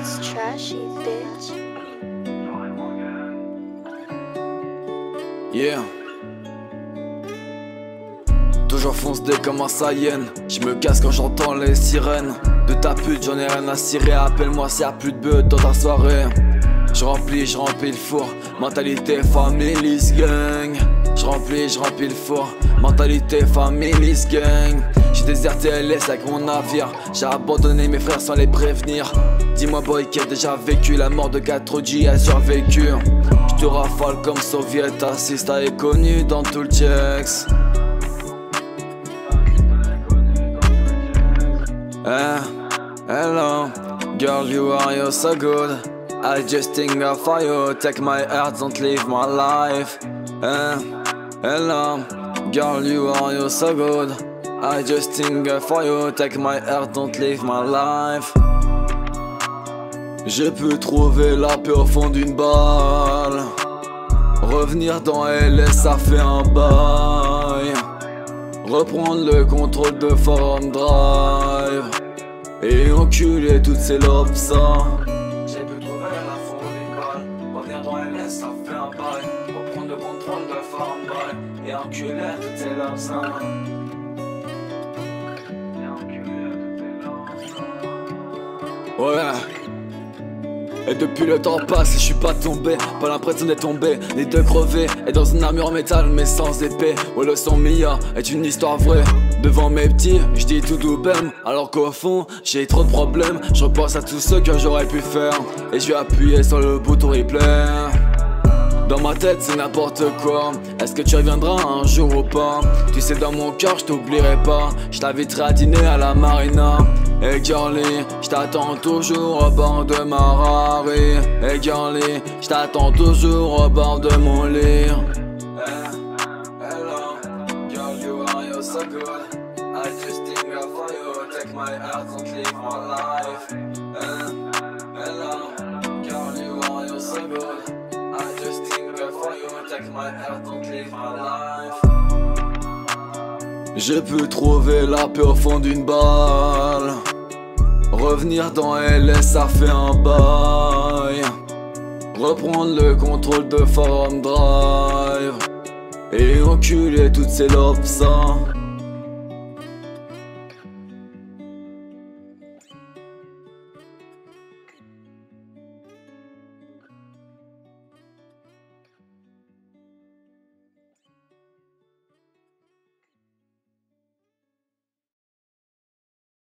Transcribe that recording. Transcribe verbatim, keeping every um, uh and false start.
It's trashy, bitch. Yeah. Toujours foncé comme un Saiyan. J'me casse quand j'entends les sirènes. De ta pute j'en ai rien à cirer. Appelle-moi s'il y a plus de bœufs dans ta soirée. J'remplis, j'remplis le four. Mentalité families gang. J'remplis, j'remplis le four. Mentalité families gang. J'ai déserté L S avec mon navire. J'ai abandonné mes frères sans les prévenir. Dis-moi boy qui a déjà vécu la mort de quatre G a survécu. J'te rafale comme soviet assiste à est connu dans tout le checks. Eh, hello, girl you are you so good. I just think of you, take my heart, don't leave my life. Eh, hello, girl you are you so good. I just think of you, take my heart, don't leave my life. J'ai pu trouver la paix au fond d'une balle. Revenir dans L S ça fait un bail. Reprendre le contrôle de Forum Drive et enculer toutes ces lobes ça. J'ai pu trouver la fond d'une balle. Revenir dans L S ça fait un bail. Reprendre le contrôle de Forum Drive et enculer toutes ces lobes ça. Ouais. Et depuis le temps passe et je suis pas tombé. Pas l'impression d'être tombé, ni de crever. Et dans une armure en métal mais sans épée. Ouais le son Mia est une histoire vraie. Devant mes petits, je dis tout doux bam. Alors qu'au fond, j'ai trop de problèmes. Je repense à tout ce que j'aurais pu faire. Et je vais appuyer sur le bouton replay. Dans ma tête c'est n'importe quoi. Est-ce que tu reviendras un jour ou pas? Tu sais dans mon cœur je t'oublierai pas. Je t'inviterai à dîner à la marina. Hey girlie, je t'attends toujours au bord de ma Rari. Hey girlie, je t'attends toujours au bord de mon lit. Hey, hello, girl you are you so good. I just think of you, take my heart, don't leave my life. Hey, hello, girl you are you so good. I just think of you, take my heart, don't leave my life. J'ai pu trouver la paix au fond d'une balle. Revenir dans L S ça fait un bail. Reprendre le contrôle de Forum Drive et enculer toutes ces lobes ça.